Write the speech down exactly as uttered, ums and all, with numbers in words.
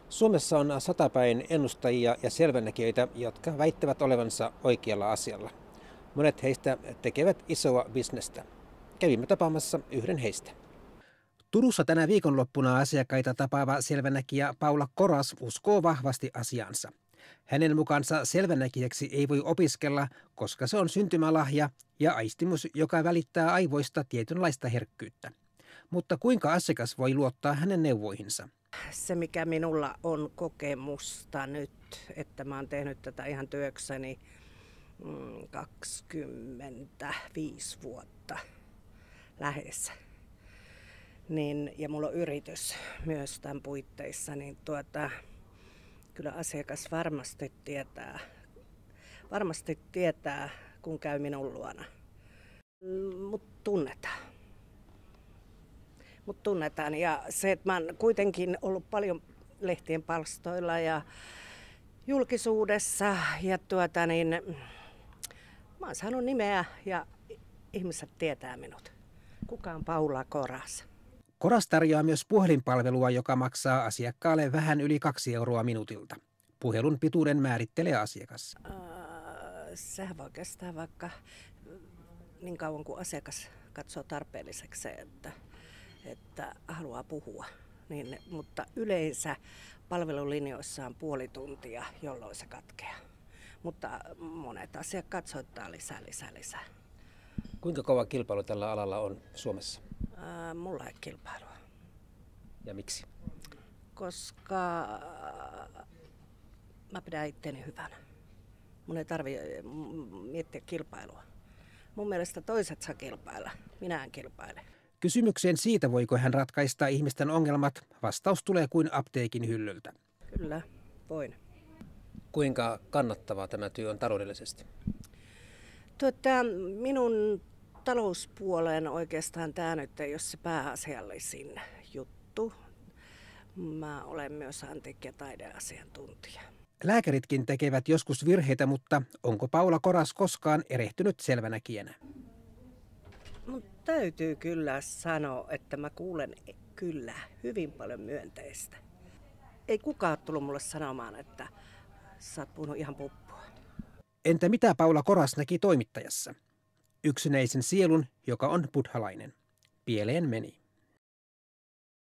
Suomessa on satapäin ennustajia ja selvänäkijöitä, jotka väittävät olevansa oikealla asialla. Monet heistä tekevät isoa bisnestä. Kävimme tapaamassa yhden heistä. Turussa tänä viikonloppuna asiakkaita tapaava selvänäkijä Paula Koras uskoo vahvasti asiansa. Hänen mukaansa selvänäkijäksi ei voi opiskella, koska se on syntymälahja ja aistimus, joka välittää aivoista tietynlaista herkkyyttä. Mutta kuinka asiakas voi luottaa hänen neuvoihinsa? Se, mikä minulla on kokemusta nyt, että mä oon tehnyt tätä ihan työkseni kaksikymmentäviisi vuotta lähes, niin, ja mulla on yritys myös tämän puitteissa, niin tuota, kyllä asiakas varmasti tietää, varmasti tietää, kun käy minun luona. Mut tunnetaan. Mut tunnetaan. Ja se, että mä oon kuitenkin ollut paljon lehtien palstoilla ja julkisuudessa. Ja tuota niin, mä oon saanut nimeä ja ihmiset tietää minut. Kuka on Paula Koras? Koras tarjoaa myös puhelinpalvelua, joka maksaa asiakkaalle vähän yli kaksi euroa minuutilta. Puhelun pituuden määrittelee asiakas. Äh, sehän voi kestää vaikka niin kauan kuin asiakas katsoo tarpeelliseksi se, että, että haluaa puhua. Niin, mutta yleensä palvelulinjoissa on puoli tuntia, jolloin se katkeaa. Mutta monet asiakkaat soittaa lisää, lisää, lisää. Kuinka kova kilpailu tällä alalla on Suomessa? Ää, mulla ei kilpailua. Ja miksi? Koska mä pidän itteni hyvänä. Mun ei tarvitse miettiä kilpailua. Mun mielestä toiset saa kilpailla. Minä en kilpaile. Kysymykseen siitä, voiko hän ratkaista ihmisten ongelmat, vastaus tulee kuin apteekin hyllyltä. Kyllä, voin. Kuinka kannattavaa tämä työ on taloudellisesti? Tuota, minun talouspuoleen oikeastaan tämä nyt ei ole se pääasiallisin juttu. Mä olen myös antiikki- ja taideasiantuntija. Lääkäritkin tekevät joskus virheitä, mutta onko Paula Koras koskaan erehtynyt selvänäkijänä? Mun täytyy kyllä sanoa, että mä kuulen kyllä hyvin paljon myönteistä. Ei kukaan tullut mulle sanomaan, että sä oot puhunut ihan puppua. Entä mitä Paula Koras näki toimittajassa? Yksinäisen sielun, joka on buddhalainen. Pieleen meni.